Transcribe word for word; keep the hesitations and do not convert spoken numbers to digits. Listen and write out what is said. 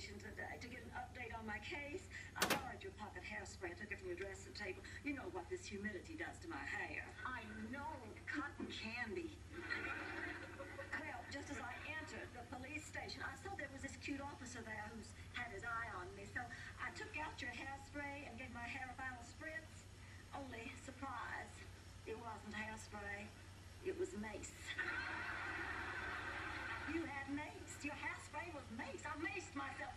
station today to get an update on my case. I borrowed your pocket hairspray. I took it from your dressing table. You know what this humidity does to my hair. I know. Cotton candy. Well, just as I entered the police station, I saw there was this cute officer there who's had his eye on me. So I took out your hairspray and gave my hair a final spritz. Only, surprise, it wasn't hairspray. It was mace. You had mace. Your hairspray was mace. I maced myself.